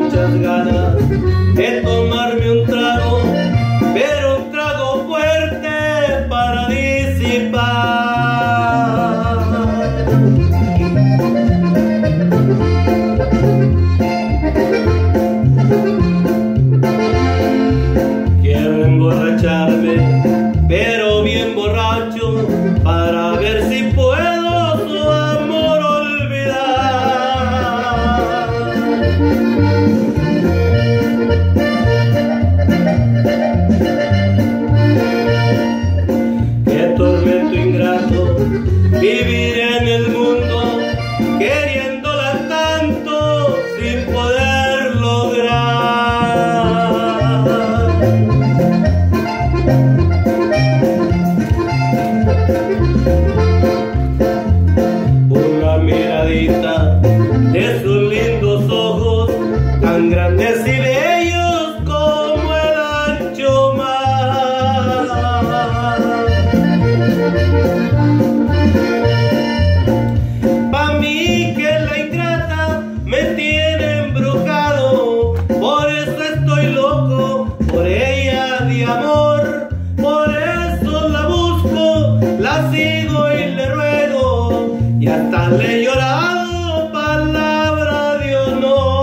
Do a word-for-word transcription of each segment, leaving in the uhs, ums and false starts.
muchas ganas de tomarme un trago, pero un trago fuerte para disipar. Quiero emborracharme, pero bien borracho, para ver si puedo su amor olvidar. Qué tormento ingrato vivir en el mundo, queriéndola tanto sin poder lograr. Una miradita de sus lindos ojos, tan grandes y bellos como el ancho mar. Pa' mí que la ingrata me tiene embrujado, por eso estoy loco, por ella de amor, por eso la busco, la sigo y le ruego, y hasta le he llorado palabra de honor.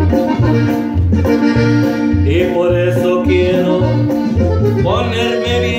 Y por eso quiero ponerme bien